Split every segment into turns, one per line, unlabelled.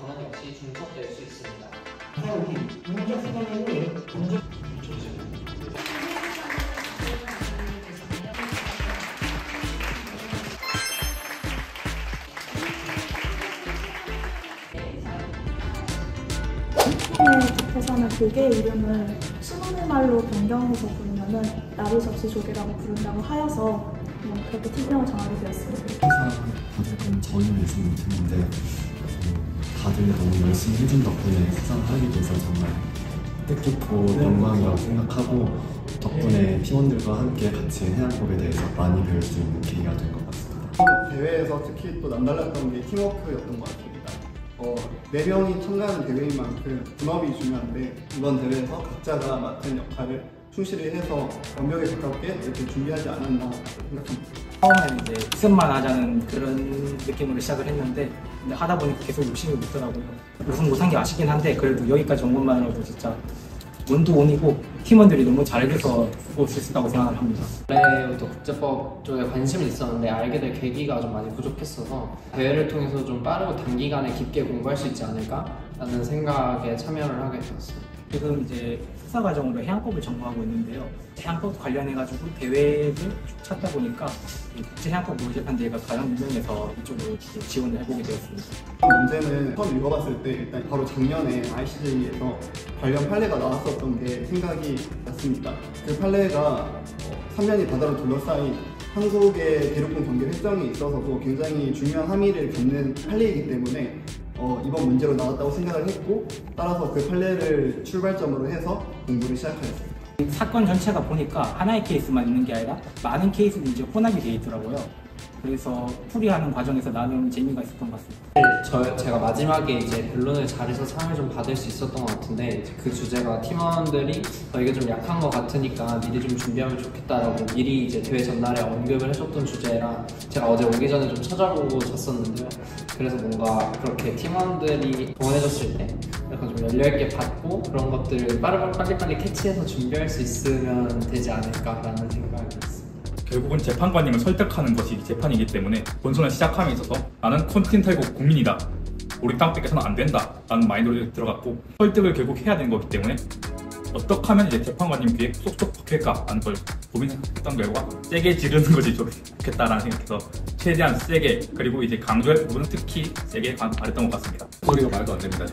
전원 역시 중첩될 수 있습니다.
집에서는 조개의 이름을 수능의 말로 변경해서 부르면은 나루접시 조개라고 부른다고 하여서 그렇게 팀명을 정하게 되었습니다.
항상 다들 너무 저희를 내주는 팀인데 다들 너무 열심히 해준 덕분에 수상하게 돼서 정말 뜻깊고 영광이라고 생각하고 덕분에 팀원들과 함께 같이 해양법에 대해서 많이 배울 수 있는 계기가 된 것 같습니다.
대회에서 특히 또 남달랐던 게 팀워크였던 것 같습니다. 4명이 참가하는 대회인 만큼 분업이 중요한데 이번 대회에서 각자가 맡은 역할을 충실히 해서 완벽에 가깝게 이렇게 준비하지 않았나 생각합니다.
처음에는 이제 우승만 하자는 그런 느낌으로 시작을 했는데 근데 하다 보니까 계속 욕심이 붙더라고요. 우승 못한 게 아쉽긴 한데 그래도 여기까지 온 것만으로도 진짜 운도 운이고 팀원들이 너무 잘돼서 올 수 있었다고 생각을 합니다.
원래부터 국제법 쪽에 관심이 있었는데 알게 될 계기가 좀 많이 부족했어서 대회를 통해서 좀 빠르고 단기간에 깊게 공부할 수 있지 않을까라는 생각에 참여를 하게 되었습니다.
지금 이제 석사 과정으로 해양법을 전공하고 있는데요. 해양법 관련해가지고 대회를 찾다 보니까 국제해양법 노재판대회가 가장 유명해서 이쪽으로 지원을 해보게 되었습니다.
문제는 처음 읽어봤을 때 일단 바로 작년에 ICJ에서 관련 판례가 나왔었던 게 생각이 났습니다. 그 판례가 3년이 바다로 둘러싸인 한국의 대륙분 경계 획정에 있어서도 굉장히 중요한 함의를 겪는 판례이기 때문에 이번 문제로 나왔다고 생각을 했고 따라서 그 판례를 출발점으로 해서 공부를 시작하였습니다.
사건 전체가 보니까 하나의 케이스만 있는 게 아니라 많은 케이스들이 이제 혼합이 되어 있더라고요. 그래서 풀이하는 과정에서 나름 재미가 있었던 것 같습니다.
제가 마지막에 이제 변론을 잘해서 상을 좀 받을 수 있었던 것 같은데 그 주제가 팀원들이 이게 좀 약한 것 같으니까 미리 좀 준비하면 좋겠다라고 미리 이제 대회 전날에 언급을 해줬던 주제라 제가 어제 오기 전에 좀 찾아보고 잤었는데요. 그래서 뭔가 그렇게 팀원들이 동원해줬을 때 약간 좀 열려있게 받고 그런 것들을 빨리빨리 캐치해서 준비할 수 있으면 되지 않을까라는 생각이 들었습니다.
결국은 재판관님을 설득하는 것이 재판이기 때문에 본선을 시작함에 있어서 나는 컨틴탈국 국민이다, 우리 땅 뺏겨서는 안 된다 라는 마인드로 들어갔고 설득을 결국 해야 되는 거기 때문에 어떻게 하면 이제 재판관님 귀에 쏙쏙 박힐까 하는 걸 고민했던 결과 세게 지르는 것이 좋겠다라는 생각해서 최대한 세게 그리고 이제 강조할 부분은 특히 세게 말했던 것 같습니다. 소리가 말도 안 됩니다.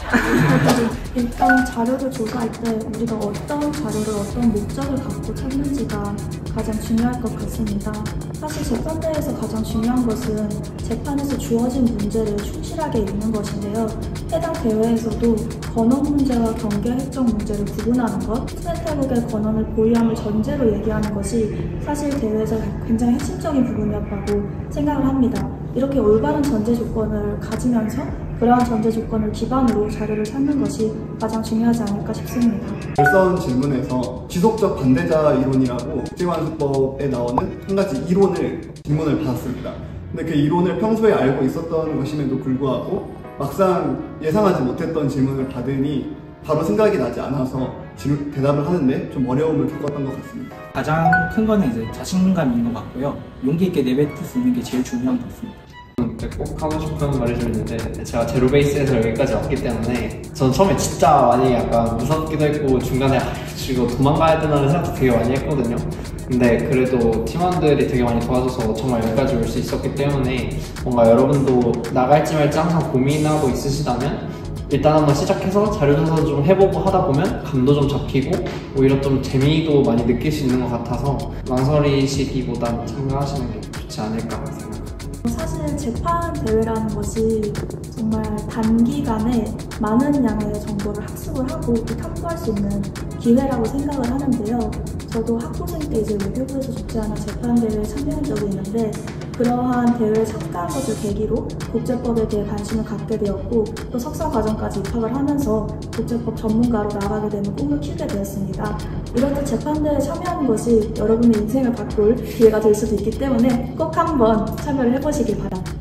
일단 자료를 조사할 때 우리가 어떤 자료를 어떤 목적을 갖고 찾는지가 가장 중요할 것 같습니다. 사실 재판대에서 가장 중요한 것은 재판에서 주어진 문제를 충실하게 읽는 것인데요. 해당 대회에서도 건원 문제와 경계 획정 문제를 구분하는 것, 수메탈국의 건원을 보유함을 전제로 얘기하는 것이 사실 대회에서 굉장히 핵심적인 부분이었다고 생각을 합니다. 이렇게 올바른 전제 조건을 가지면서 그러한 전제 조건을 기반으로 자료를 찾는 것이 가장 중요하지 않을까 싶습니다.
결선 질문에서 지속적 반대자 이론이라고 국제관습법에 나오는 한 가지 질문을 받았습니다. 근데 그 이론을 평소에 알고 있었던 것임에도 불구하고 막상 예상하지 못했던 질문을 받으니 바로 생각이 나지 않아서 대답을 하는데 좀 어려움을 겪었던 것 같습니다.
가장 큰 거는 이제 자신감인 것 같고요. 용기 있게 내뱉을 수 있는 게 제일 중요한 것 같습니다.
꼭 하고 싶은 말이 좀 있는데 제가 제로베이스에서 여기까지 왔기 때문에 저는 처음에 진짜 많이 약간 무섭기도 했고 중간에 이거 도망가야 되나는 생각도 되게 많이 했거든요. 근데 그래도 팀원들이 되게 많이 도와줘서 정말 여기까지 올 수 있었기 때문에 뭔가 여러분도 나갈지 말지 항상 고민하고 있으시다면 일단 한번 시작해서 자료 조사 좀 해보고 하다 보면 감도 좀 잡히고 오히려 좀 재미도 많이 느낄 수 있는 것 같아서 망설이시기보단 참가하시는 게 좋지 않을까 생각합니다.
사실 재판 대회라는 것이 정말 단기간에 많은 양의 정보를 학습을 하고 또 탐구할 수 있는 기회라고 생각을 하는데요. 저도 학부생 때 이제 외교부에서 죽지 않아 재판 대회에 참여한 적이 있는데 그러한 대회에 참가한 것을 계기로 국제법에 대해 관심을 갖게 되었고 또 석사 과정까지 입학을 하면서 국제법 전문가로 나가게 되는 꿈을 키우게 되었습니다. 이렇게 재판대회에 참여하는 것이 여러분의 인생을 바꿀 기회가 될 수도 있기 때문에 꼭 한번 참여를 해보시길 바랍니다.